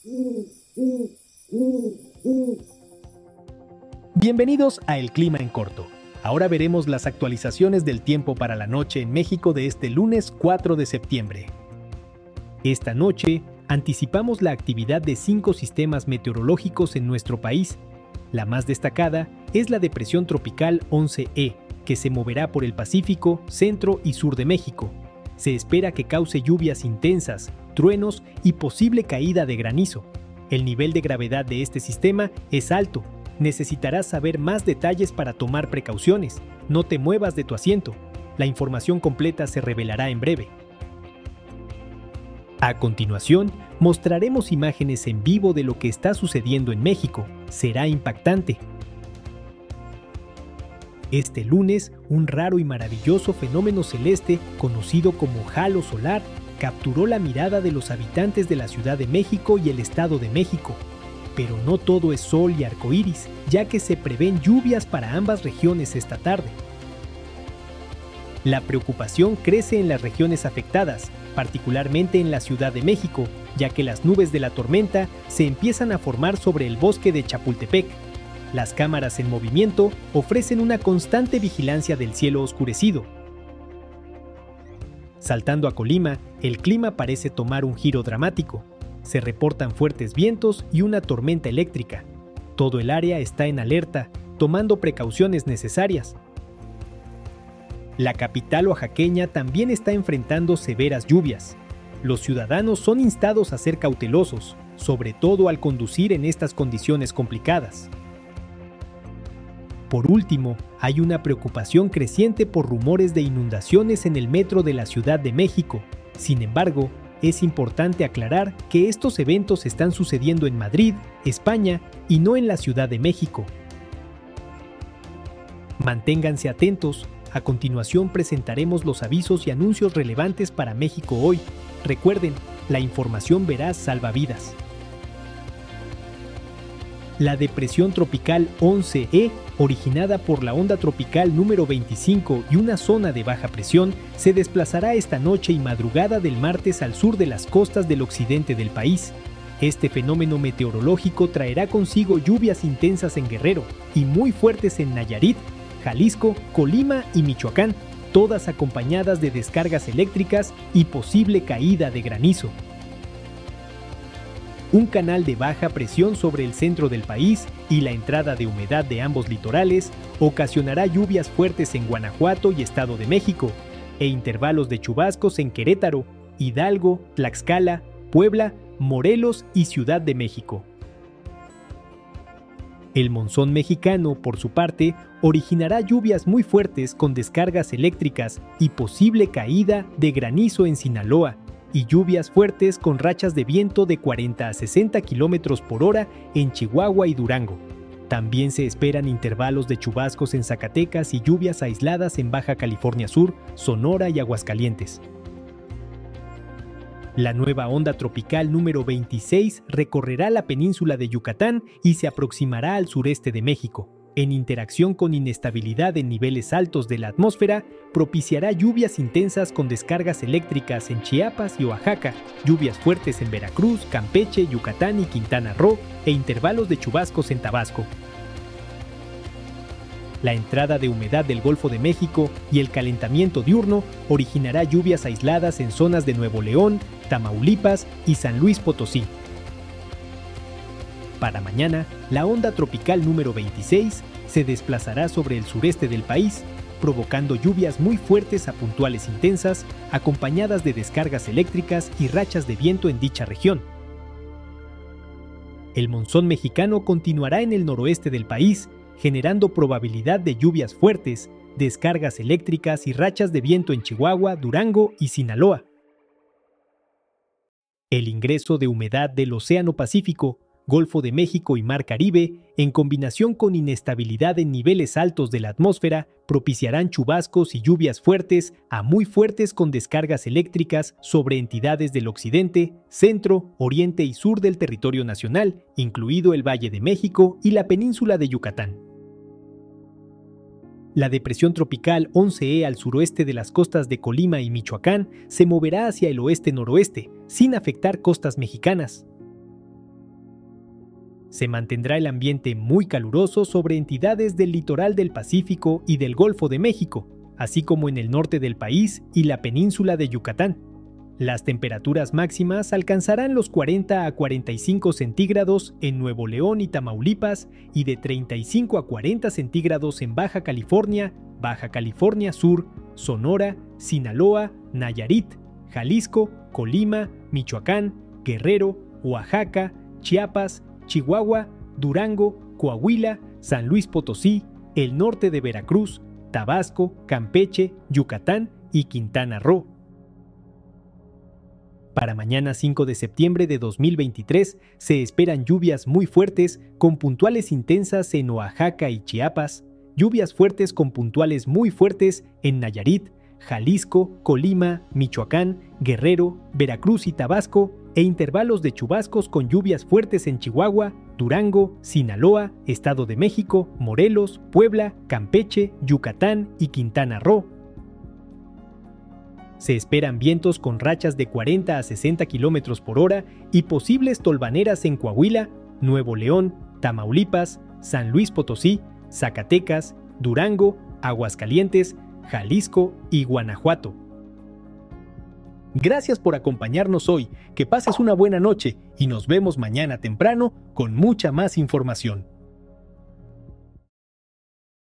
Bienvenidos a El Clima en Corto. Ahora veremos las actualizaciones del tiempo para la noche en México de este lunes 4 de septiembre. Esta noche, anticipamos la actividad de 5 sistemas meteorológicos en nuestro país. La más destacada es la depresión tropical 11E, que se moverá por el Pacífico, centro y sur de México. Se espera que cause lluvias intensas, truenos y posible caída de granizo. El nivel de gravedad de este sistema es alto. Necesitarás saber más detalles para tomar precauciones. No te muevas de tu asiento. La información completa se revelará en breve. A continuación, mostraremos imágenes en vivo de lo que está sucediendo en México. Será impactante. Este lunes, un raro y maravilloso fenómeno celeste, conocido como halo solar, capturó la mirada de los habitantes de la Ciudad de México y el Estado de México. Pero no todo es sol y arcoíris, ya que se prevén lluvias para ambas regiones esta tarde. La preocupación crece en las regiones afectadas, particularmente en la Ciudad de México, ya que las nubes de la tormenta se empiezan a formar sobre el bosque de Chapultepec. Las cámaras en movimiento ofrecen una constante vigilancia del cielo oscurecido. Saltando a Colima, el clima parece tomar un giro dramático. Se reportan fuertes vientos y una tormenta eléctrica. Todo el área está en alerta, tomando precauciones necesarias. La capital oaxaqueña también está enfrentando severas lluvias. Los ciudadanos son instados a ser cautelosos, sobre todo al conducir en estas condiciones complicadas. Por último, hay una preocupación creciente por rumores de inundaciones en el metro de la Ciudad de México. Sin embargo, es importante aclarar que estos eventos están sucediendo en Madrid, España, y no en la Ciudad de México. Manténganse atentos. A continuación presentaremos los avisos y anuncios relevantes para México hoy. Recuerden, la información veraz salva vidas. La depresión tropical 11E, originada por la onda tropical número 25 y una zona de baja presión, se desplazará esta noche y madrugada del martes al sur de las costas del occidente del país. Este fenómeno meteorológico traerá consigo lluvias intensas en Guerrero y muy fuertes en Nayarit, Jalisco, Colima y Michoacán, todas acompañadas de descargas eléctricas y posible caída de granizo. Un canal de baja presión sobre el centro del país y la entrada de humedad de ambos litorales ocasionará lluvias fuertes en Guanajuato y Estado de México, e intervalos de chubascos en Querétaro, Hidalgo, Tlaxcala, Puebla, Morelos y Ciudad de México. El monzón mexicano, por su parte, originará lluvias muy fuertes con descargas eléctricas y posible caída de granizo en Sinaloa, y lluvias fuertes con rachas de viento de 40 a 60 km por hora en Chihuahua y Durango. También se esperan intervalos de chubascos en Zacatecas y lluvias aisladas en Baja California Sur, Sonora y Aguascalientes. La nueva onda tropical número 26 recorrerá la península de Yucatán y se aproximará al sureste de México. En interacción con inestabilidad en niveles altos de la atmósfera, propiciará lluvias intensas con descargas eléctricas en Chiapas y Oaxaca, lluvias fuertes en Veracruz, Campeche, Yucatán y Quintana Roo, e intervalos de chubascos en Tabasco. La entrada de humedad del Golfo de México y el calentamiento diurno originará lluvias aisladas en zonas de Nuevo León, Tamaulipas y San Luis Potosí. Para mañana, la onda tropical número 26 se desplazará sobre el sureste del país, provocando lluvias muy fuertes a puntuales intensas, acompañadas de descargas eléctricas y rachas de viento en dicha región. El monzón mexicano continuará en el noroeste del país, generando probabilidad de lluvias fuertes, descargas eléctricas y rachas de viento en Chihuahua, Durango y Sinaloa. El ingreso de humedad del Océano Pacífico, Golfo de México y Mar Caribe, en combinación con inestabilidad en niveles altos de la atmósfera, propiciarán chubascos y lluvias fuertes a muy fuertes con descargas eléctricas sobre entidades del occidente, centro, oriente y sur del territorio nacional, incluido el Valle de México y la península de Yucatán. La depresión tropical 11E al suroeste de las costas de Colima y Michoacán se moverá hacia el oeste-noroeste, sin afectar costas mexicanas. Se mantendrá el ambiente muy caluroso sobre entidades del litoral del Pacífico y del Golfo de México, así como en el norte del país y la península de Yucatán. Las temperaturas máximas alcanzarán los 40 a 45 centígrados en Nuevo León y Tamaulipas y de 35 a 40 centígrados en Baja California Sur, Sonora, Sinaloa, Nayarit, Jalisco, Colima, Michoacán, Guerrero, Oaxaca, Chiapas, Chihuahua, Durango, Coahuila, San Luis Potosí, el norte de Veracruz, Tabasco, Campeche, Yucatán y Quintana Roo. Para mañana 5 de septiembre de 2023 se esperan lluvias muy fuertes con puntuales intensas en Oaxaca y Chiapas, lluvias fuertes con puntuales muy fuertes en Nayarit, Jalisco, Colima, Michoacán, Guerrero, Veracruz y Tabasco, e intervalos de chubascos con lluvias fuertes en Chihuahua, Durango, Sinaloa, Estado de México, Morelos, Puebla, Campeche, Yucatán y Quintana Roo. Se esperan vientos con rachas de 40 a 60 km por hora y posibles tolvaneras en Coahuila, Nuevo León, Tamaulipas, San Luis Potosí, Zacatecas, Durango, Aguascalientes, Jalisco y Guanajuato. Gracias por acompañarnos hoy, que pases una buena noche y nos vemos mañana temprano con mucha más información.